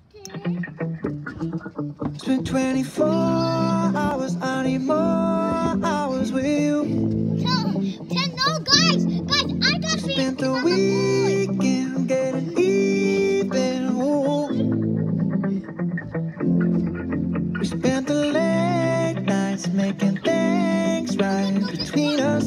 It's been 24 hours, I need more hours with you. No, guys, I got Spent the weekend getting even. Ooh. We spent the late nights making things right between us.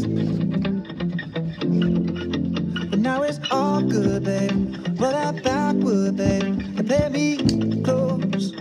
But now it's all good, babe. Roll that backward, babe, and play me close.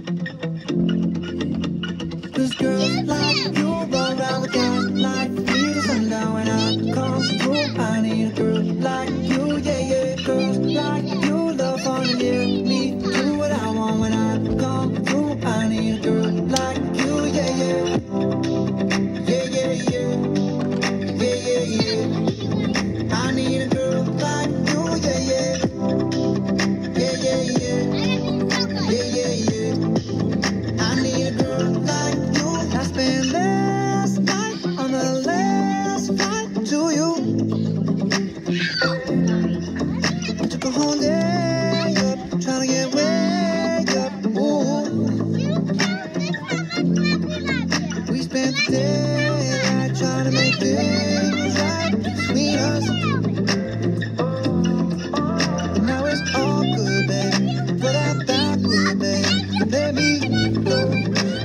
Cause girls like you run around with guys like me to sundown. When I come through, I need a girl like you, yeah, yeah. Girls like you love fun and yeah, me do what I want. When I come through, I need a girl like you, yeah, yeah. Yeah, yeah, yeah. Yeah, yeah, yeah. I need a girl like you, yeah, yeah. Yeah, yeah, yeah. Yeah, yeah, yeah. I need a girl like you. I spent last night on the last flight to you. I took a whole day up, trying to get way up. Ooh. We spent the daylight trying to make things right between us. But now it's all good, babe. Put that backward, babe. Let me go.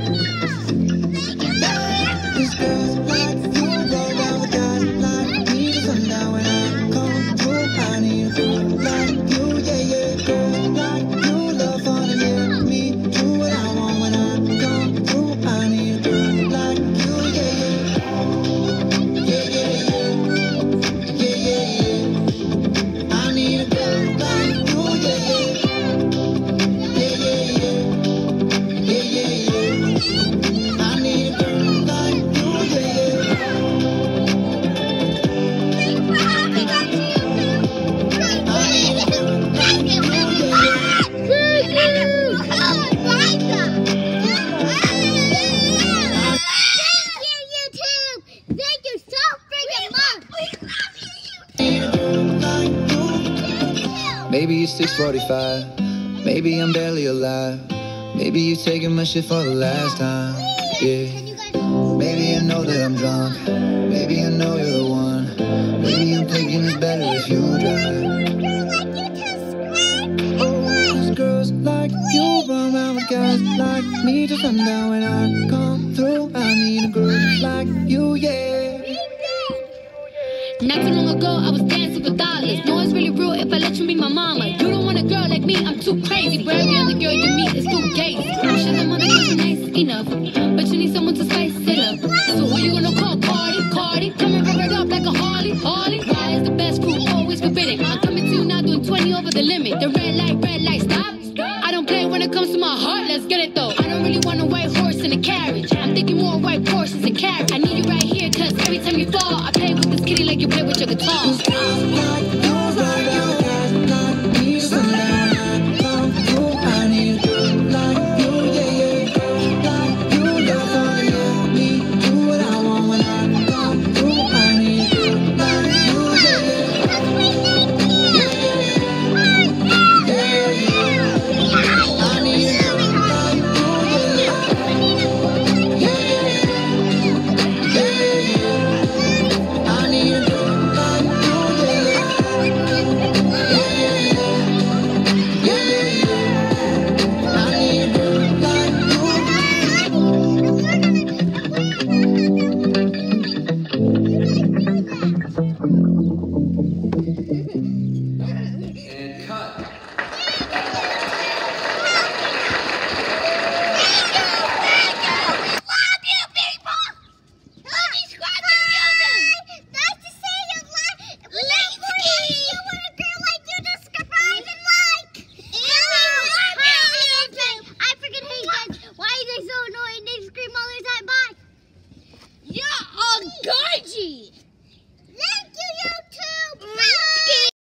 These girls like you roll around with guys like me to sundown. When I come through, I need a girl like you, yeah, yeah. Girls like you love fun and yeah, me do what I want. When I come through, I need a girl like you, yeah, yeah. Yeah, yeah, yeah. Yeah, yeah, yeah. I need a girl like you, yeah, yeah. Yeah, yeah, yeah. Yeah, yeah, yeah. I need a girl like you, yeah, yeah. Maybe it's 6:45. Maybe I'm barely alive. Maybe you're taking my shit for the last time. Yeah. Maybe I know that I'm drunk. Maybe I know you're the one. Maybe I'm thinking it's better if you drive. Cause girls like you run around with guys like me to sundown. When I come through, I need a girl like you, yeah. Not too long ago, I was dancing for dollars. No, it's really real if I let you be my mama. You don't want a girl like me, I'm too crazy. But every other girl you meet is too gay. I'm sure them other girls are nice enough, but you need someone to spice it up. So who you gonna call? Cardi? Come and rev it up like a Harley. Why is the best food always forbidden? I'm coming to you now doing 20 over the limit. The red light, stop. I don't play when it comes to my heart, let's get it though. I don't really want a white horse in a carriage. I'm thinking more white horses and carriage. I need you right here, cause every time you fall, I play with this kitty like you play with your guitar.